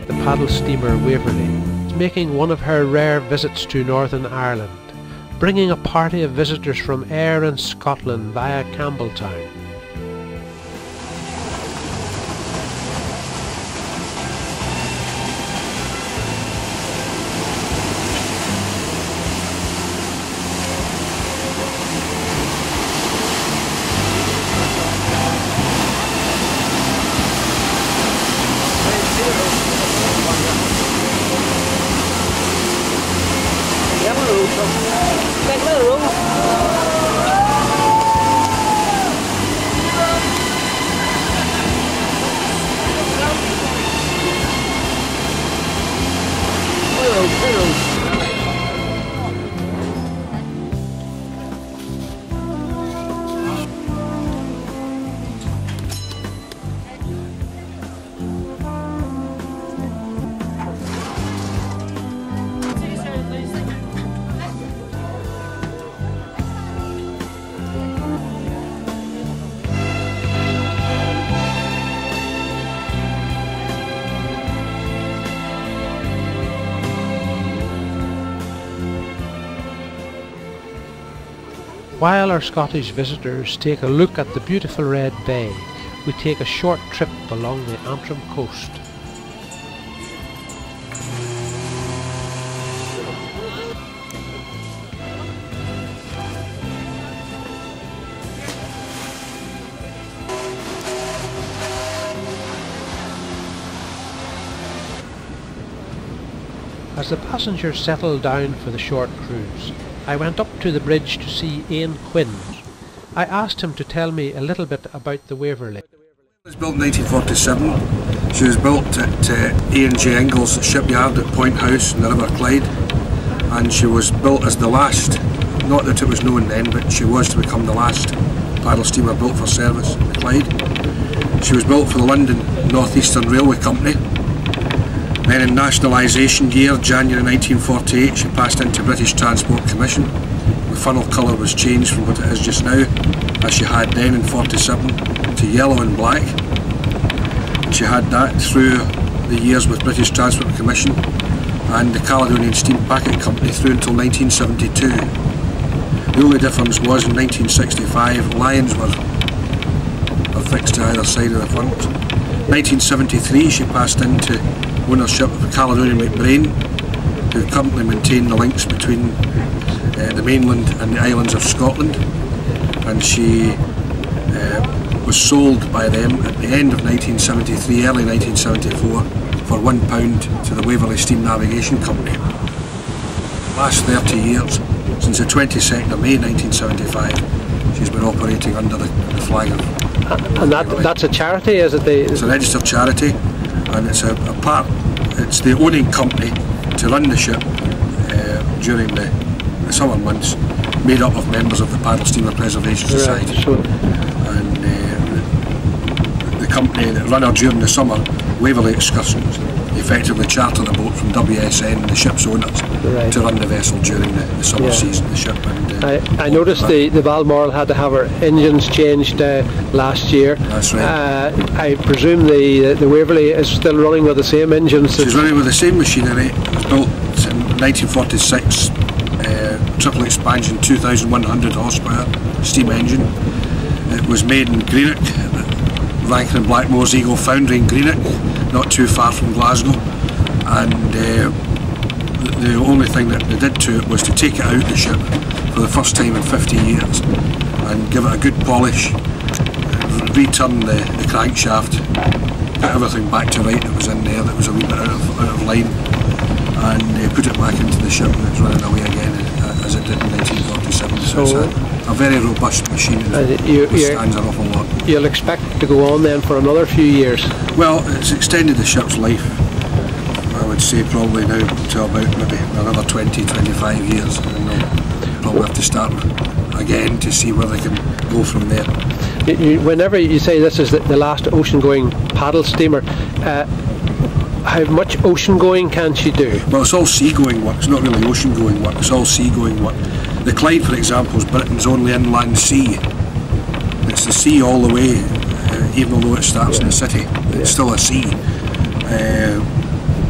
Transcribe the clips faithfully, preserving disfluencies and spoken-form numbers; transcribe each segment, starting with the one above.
the paddle steamer Waverley is making one of her rare visits to Northern Ireland, bringing a party of visitors from Ayr and Scotland via Campbelltown. While our Scottish visitors take a look at the beautiful Redbay, we take a short trip along the Antrim coast. As the passengers settled down for the short cruise, I went up to the bridge to see Ian Quinn. I asked him to tell me a little bit about the Waverley. It was built in nineteen forty-seven. She was built at uh, A and J Ingalls shipyard at Point House in the River Clyde, and she was built as the last, not that it was known then, but she was to become the last paddle steamer built for service in the Clyde. She was built for the London North Eastern Railway Company. Then in nationalisation year, January nineteen forty-eight, she passed into British Transport Commission. The funnel colour was changed from what it is just now, as she had then in forty-seven, to yellow and black. She had that through the years with British Transport Commission and the Caledonian Steam Packet Company through until nineteen seventy-two. The only difference was in nineteen sixty-five, lions were affixed to either side of the funnels. nineteen seventy-three, she passed into ownership of Caledonian McBrain, who currently maintain the links between uh, the mainland and the islands of Scotland, and she uh, was sold by them at the end of nineteen seventy-three, early nineteen seventy-four, for one pound to the Waverley Steam Navigation Company. The last thirty years, since the twenty-second of May nineteen seventy-five, she's been operating under the, the flag of And that, that's a charity, is it? The, it's a registered charity, and it's a, a part, it's the owning company to run the ship uh, during the, the summer months, made up of members of the Paddle Steamer Preservation Society. Right, sure. And uh, the, the company that run her during the summer, Waverley Excursions, effectively charter the boat from W S N, the ship's owners, right, to run the vessel during the, the summer yeah. season, the ship. And, uh, I, I noticed the, the Balmoral had to have her engines changed uh, last year. That's right. Uh, I presume the the Waverley is still running with the same engines? She's running with the same machinery. It was built in nineteen forty-six, uh, triple expansion, two thousand one hundred horsepower steam engine. It was made in Greenock, Rankin and Blackmore's Eagle Foundry in Greenock, not too far from Glasgow, and uh, the, the only thing that they did to it was to take it out the ship for the first time in fifty years and give it a good polish, return the, the crankshaft, put everything back to right that was in there that was a wee bit out of, out of line, and uh, put it back into the ship, and it's running away again uh, as it did in nineteen forty-seven. So, so it's a, a very robust machine, and it you, stands an awful lot. You'll expect to go on then for another few years? Well, it's extended the ship's life, I would say, probably now to about maybe another twenty, twenty-five years, and they'll probably have to start again to see where they can go from there. You, whenever you say this is the, the last ocean-going paddle steamer, uh, how much ocean-going can she do? Well, it's all sea-going work, it's not really ocean-going work, it's all sea-going work. The Clyde, for example, is Britain's only inland sea. It's the sea all the way, uh, even though it starts in the city, it's still a sea. Uh,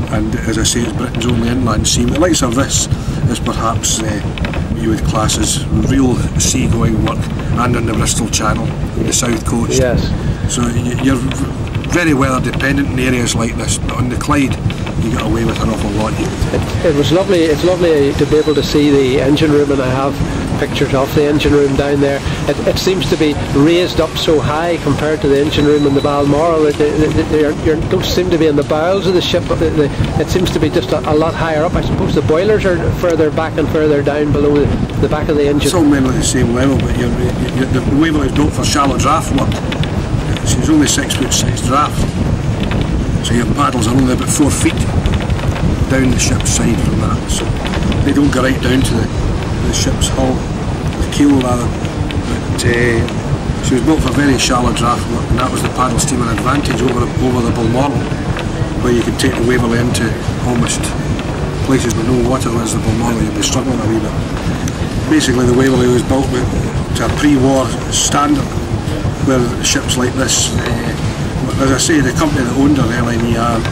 and as I say, it's Britain's only inland sea. The likes of this is perhaps uh, what you would class as real sea-going work, and on the Bristol Channel, the south coast. Yes. So you're very weather dependent in areas like this, but on the Clyde you get away with an awful lot. It, it was lovely. It's lovely to be able to see the engine room, and I have pictures of the engine room down there. It, it seems to be raised up so high compared to the engine room in the Balmoral. It, it, it, they are, you don't seem to be in the bowels of the ship, but it, it seems to be just a, a lot higher up. I suppose the boilers are further back and further down below the, the back of the engine. It's all mainly the same level, but you're, you're, the Waverley is built for shallow draft work. She's only six foot six draft, so your paddles are only about four feet down the ship's side from that, so they don't go right down to the, the ship's hull, the keel rather. But uh, she was built for very shallow draft work, and that was the paddle steaming advantage over over the Balmoral, where you could take the Waverley into almost places with no water, whereas the Balmoral you'd be struggling a wee bit. Basically, the Waverley was built with, to a pre-war standard, where ships like this, uh, as I say, the company that owned her, L N E R,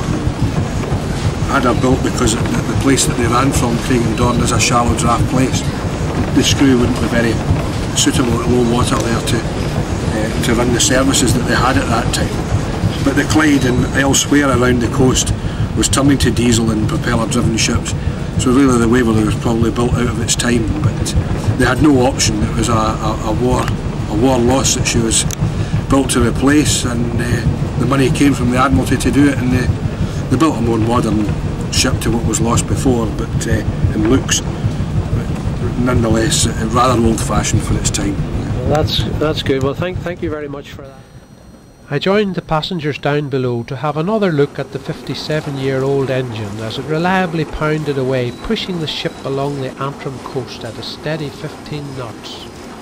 had her built because the, the place that they ran from, Craig and Dorn, is a shallow draft place. The screw wouldn't be very suitable at low water there to uh, to run the services that they had at that time. But the Clyde and elsewhere around the coast was turning to diesel and propeller driven ships, so really the Waverley was probably built out of its time, but they had no option. It was a, a, a war a war loss that she was built to replace, and uh, the money came from the Admiralty to do it, and they, they built a more modern ship to what was lost before, but uh, in looks, but nonetheless uh, rather old-fashioned for its time. Well, that's that's good. Well, thank thank you very much for that. I joined the passengers down below to have another look at the fifty-seven year old engine as it reliably pounded away, pushing the ship along the Antrim coast at a steady fifteen knots.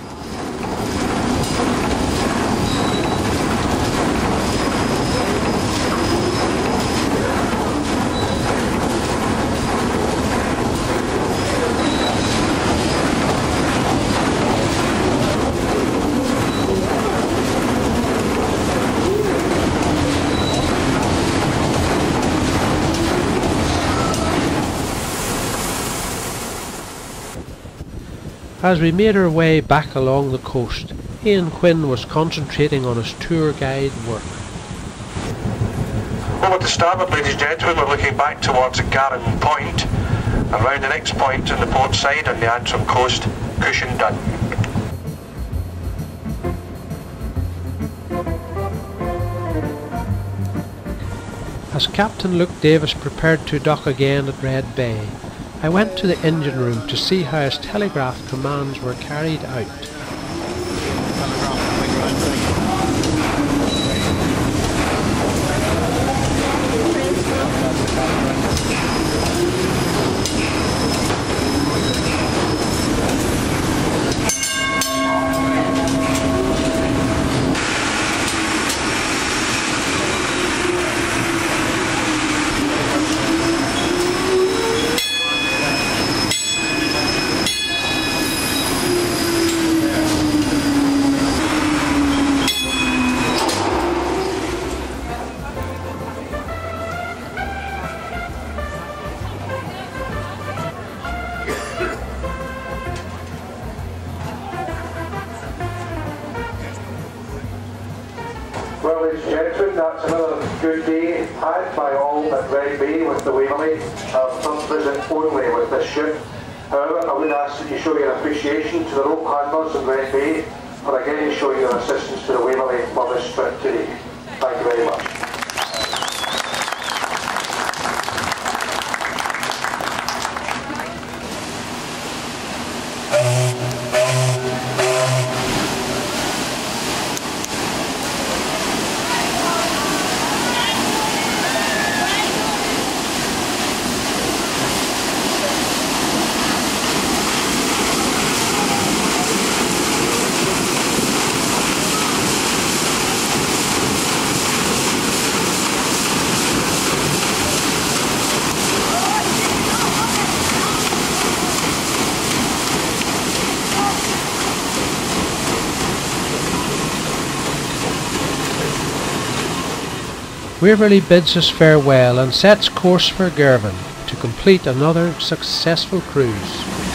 As we made our way back along the coast, Ian Quinn was concentrating on his tour guide work. Over to starboard, ladies and gentlemen, we're looking back towards Garran Point, and round the next point on the port side on the Antrim coast, Cushion Dun. As Captain Luke Davis prepared to dock again at Redbay, I went to the engine room to see how his telegraph commands were carried out. Well, ladies and gentlemen, that's another good day had by all at Redbay with the Waverley. Our first visit only with this ship. However, I would ask that you show your appreciation to the rope handlers in Redbay for again showing your assistance to the Waverley for this trip today. Thank you very much. Waverley bids us farewell and sets course for Girvan to complete another successful cruise.